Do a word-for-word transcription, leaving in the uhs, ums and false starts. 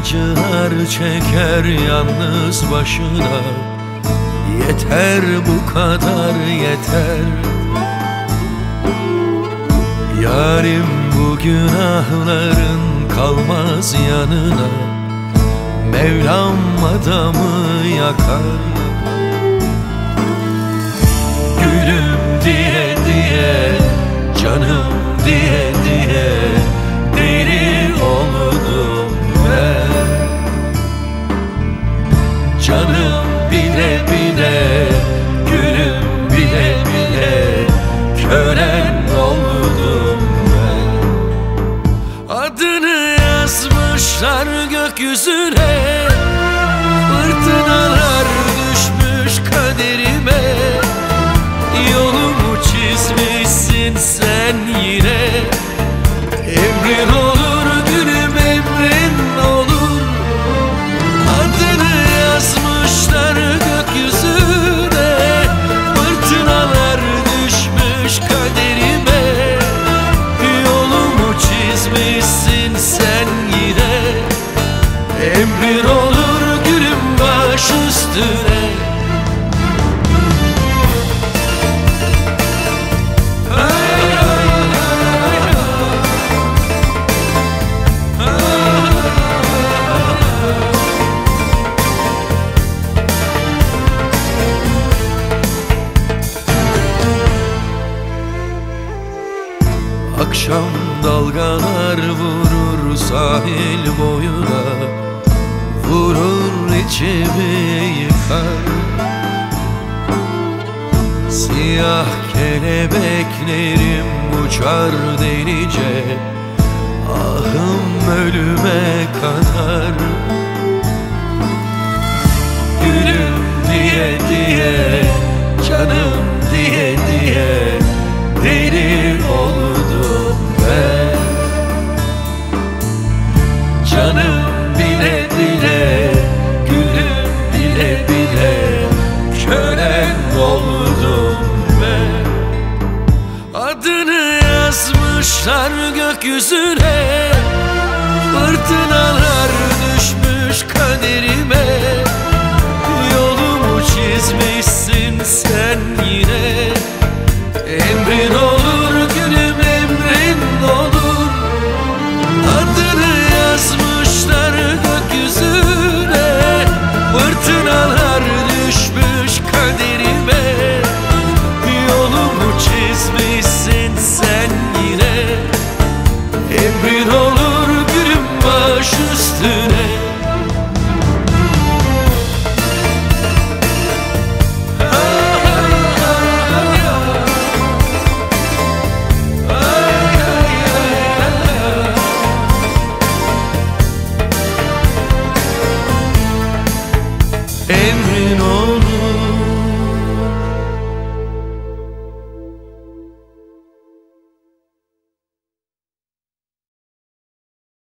acılar çeker yalnız başına. Yeter bu kadar yeter. Yarim bu günahların kalmaz yanına. Mevlam adamı yakar. Gülüm diye diye, canım diye diye deli oldum ben. Canım bile bile, gülüm bile bile kölen oldum ben. Adını yazmışlar gökyüzüne, fırtınalar düşmüş kaderime. Yolumu çizmişsin sen yine. Emrin olur gülüm, emrin olur. Adını yazmışlar gökyüzüne, fırtınalar düşmüş kaderime. Yolumu çizmişsin sen yine. Emrin olur gülüm, baş üstüne. Akşam dalgalar vurur sahil boyuna, vurur içimi yıkar. Siyah kelebeklerim uçar delice, ahım ölüme kadar. Gülüm diye diye, canım diye diye deli oldum ben. Canım bile bile, gülüm bile bile kölen oldum ben. Adını yazmışlar gökyüzüne, fırtınalar düşmüş kaderime. Yolumu çizmişsin sen yine. Emrin olur